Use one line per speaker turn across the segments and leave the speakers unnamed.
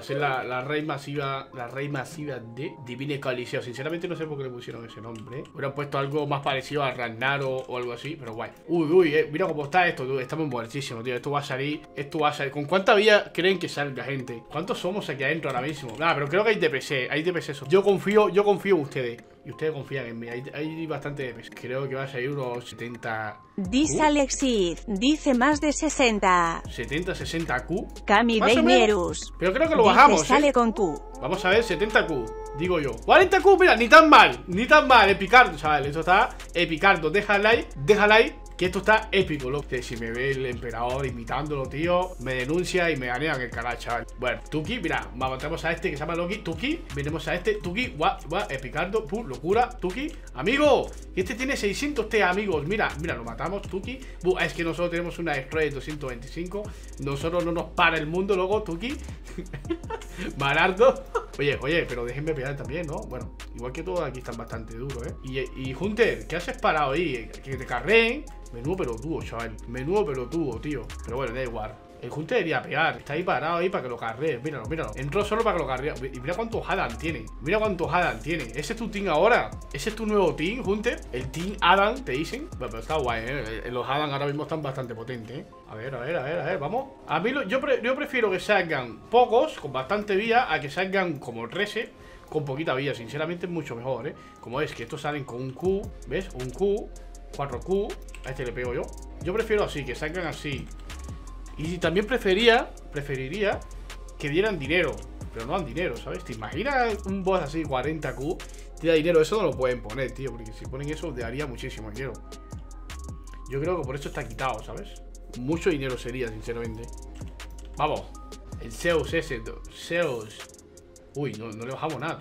ser la rey masiva. La rey masiva de Divine Coliseo. Sinceramente no sé por qué le pusieron ese nombre. Hubieran puesto algo más parecido a Ragnaro o algo así, pero guay. Uy, mira cómo está esto, dude. Estamos muertísimos, tío. Esto va a salir. ¿Con cuánta vida creen que salga, gente? ¿Cuántos somos aquí adentro ahora mismo? Nada, pero creo que hay DPS. Hay DPS. Yo confío en ustedes. Y ustedes confían en mí. Hay bastante DPS. Creo que va a salir unos 70.
Dice Alexid, dice más de 60.
70, 60Q.
Cami Deinerus.
Pero creo que lo bajamos,
sale con Q.
Vamos a ver, 70Q, digo yo. 40Q, mira, ni tan mal, epicardo, chaval. Esto está epicardo. Deja like, que esto está épico, loco. Si me ve el emperador imitándolo, tío, me denuncia y me ganean el canal, chaval. Bueno, Tuki, mira, matamos a este que se llama Loki. Tuki, venimos a este, Tuki, guau, epicardo, locura, Tuki. Amigo, este tiene 600 T, amigos. Mira, lo matamos, Tuki. Es que nosotros tenemos una extra de 225. Nosotros no nos para el mundo, luego, Tuki. Malardo. Oye, pero déjenme pegar también, ¿no? Bueno, igual que todos aquí están bastante duros, ¿eh? Y Hunter, ¿qué haces parado ahí? Que te carreen. Menudo pelotudo, chaval. Menudo pelotudo, tío. Pero bueno, da igual. El Hunter debería pegar. Está ahí parado ahí para que lo carree. Míralo. Entró solo para que lo carree. Y mira cuánto Adam tiene. Ese es tu team ahora. Ese es tu nuevo team, Hunter. El team Adam, te dicen. Bueno, pero está guay, ¿eh? Los Adam ahora mismo están bastante potentes, ¿eh? A ver, vamos. A mí yo prefiero que salgan pocos, con bastante vía, a que salgan como el Reset, con poquita vía. Sinceramente es mucho mejor, ¿eh? Como es que estos salen con un Q, ¿ves? Un Q, 4Q. A este le pego yo. Yo prefiero así, que salgan así. Y también preferiría que dieran dinero. Pero no dan dinero, ¿sabes? ¿Te imaginas un boss así, 40Q? Te da dinero, eso no lo pueden poner, tío. Porque si ponen eso, daría muchísimo dinero. Yo creo que por eso está quitado, ¿sabes? Mucho dinero sería, sinceramente. Vamos. El Zeus ese. Zeus. Uy, no le bajamos nada, tú.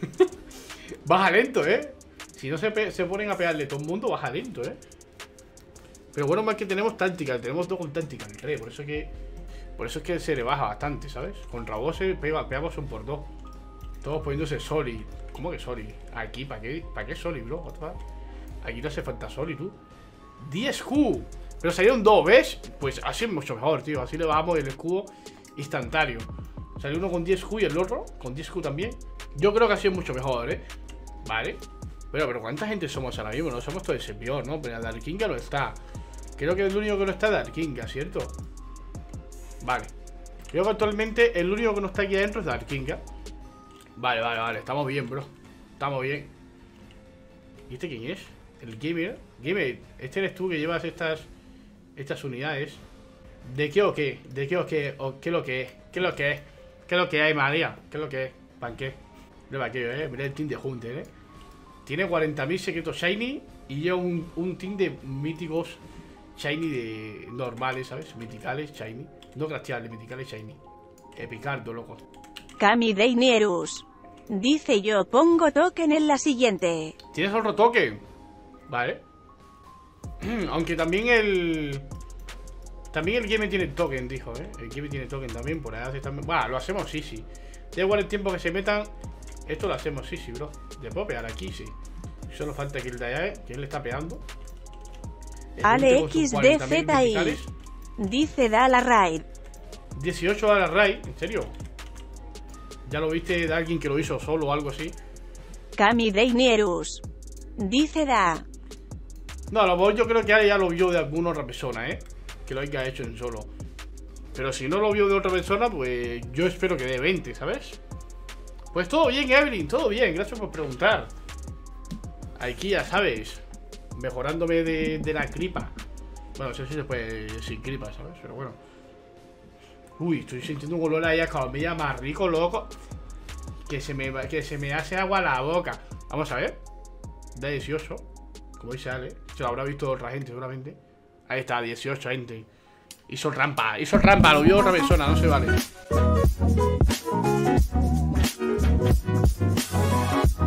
Baja lento, ¿eh? Si no se ponen a pegarle todo el mundo, baja lento, ¿eh? Pero bueno, más que tenemos táctica. Tenemos dos con táctica, el rey. Por eso es que se le baja bastante, ¿sabes? Con Rabose pegamos un por dos. Todos poniéndose Soli. ¿Cómo que Soli? Aquí, ¿para qué Soli, bro? Aquí no hace falta Soli, tú. 10Q. Pero salieron dos, ¿ves? Pues así es mucho mejor, tío. Así le bajamos el escudo instantáneo. Salió uno con 10Q y el otro con 10Q también. Yo creo que así es mucho mejor, ¿eh? Vale. Pero ¿cuánta gente somos ahora mismo? No somos todo ese peor, ¿no? Pero Dark Kinga no está. Creo que el único que no está es Dark Kinga, ¿cierto? Vale. Creo que actualmente el único que no está aquí adentro es Dark Kinga. Vale. Estamos bien, bro. Estamos bien. ¿Y este quién es? El Gamer. Gamer, este eres tú que llevas estas unidades. ¿De qué o qué? ¿De qué o qué? ¿O qué es lo que es? ¿Qué es lo que es? ¿Qué es lo que hay, María? ¿Qué es lo que es? ¿Pan qué? Mira aquello, mira el team de Hunter, Tiene 40.000 secretos shiny y lleva un team de míticos shiny de normales, ¿sabes? Miticales, shiny. No crafteables, miticales, shiny. Epicardo, loco.
Cami Deinerus. Dice yo pongo token en la siguiente.
¿Tienes otro token? Vale. Aunque también el game tiene token, dijo, El game tiene token también, por ahí hace también. Bueno, lo hacemos sí. Da igual el tiempo que se metan. Esto lo hacemos sí, bro. Le puedo pegar aquí, sí. Solo falta que el de allá, que él le está pegando.
AlexDZI. Dice da la raid.
18 a la raid, ¿en serio? ¿Ya lo viste de alguien que lo hizo solo o algo así?
Cami Deinerus. Dice da.
No, a lo mejor yo creo que ya lo vio de alguna otra persona, que lo haya hecho en solo. Pero si no lo vio de otra persona, pues yo espero que dé 20, ¿sabes? Pues todo bien, Evelyn, todo bien, gracias por preguntar. Aquí ya sabes, mejorándome de la cripa. Bueno, no sé si se puede sin cripa, ¿sabes? Pero bueno. Uy, estoy sintiendo un olor ahí a comida más rico, loco. Que se me hace agua a la boca. Vamos a ver. Da 18. Como dice Ale. Se lo habrá visto otra gente seguramente. Ahí está, 18, gente. Hizo rampa, lo vio otra persona, no se vale.